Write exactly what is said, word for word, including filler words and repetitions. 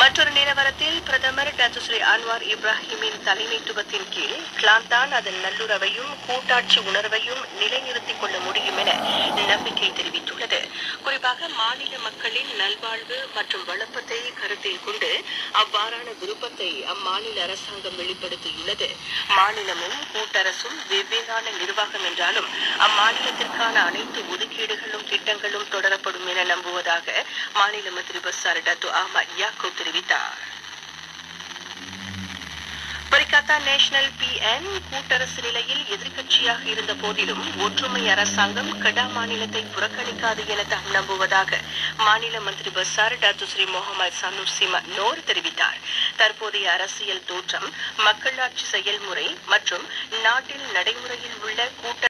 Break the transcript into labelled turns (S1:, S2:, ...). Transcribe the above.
S1: மற்றொரு நிலவரத்தில் பிரதமர் Datuk Seri Anwar இப்ராஹிமின் தலைமைத்துவத்தின் கீழ் கிளாந்தான் அதன் நல்லுறவையும் கூட்டாட்சி உணர்வையும் நிலைநிறுத்திக் கொள்ள முடியும் என நம்பிக்கை தெரிவித்துள்ளது. குறிப்பாக மாநில மக்களின் நல்வாழ்வு மற்றும் வளப்பத்தை கருத்தில் கொண்டு அவ்வாறான விருப்பத்தை அம்மாநில அரசாங்கம் வெளிப்படுத்தியுள்ளது. மாநிலமும் கூட்டரசும் வெவ்வேறான நிர்வாகம் என்றாலும் அம்மாநிலத்திற்கான அனைத்து ஒதுக்கீடுகளும் திட்டங்களும் தொடரப்படும் என நம்புவதாக மாநில மந்திரி பசார் டத்து அஹ்மத் யாக்கூப் தெரிவித்தார். பரிகாத்தா நேஷனல் பி என் கூட்டரசு நிலையில் எதிர்க்கட்சியாக இருந்த போதிலும் ஒற்றுமை அரசாங்கம் கடா மாநிலத்தை புறக்கணிக்காது என தாம் நம்புவதாக மாநில மந்திரி Besar Datuk Seri Muhammad Sanusi Nor தெரிவித்தார். தற்போதைய அரசியல் தோற்றம், மக்களாட்சி செயல்முறை மற்றும் நாட்டில் நடைமுறையில் உள்ள கூட்ட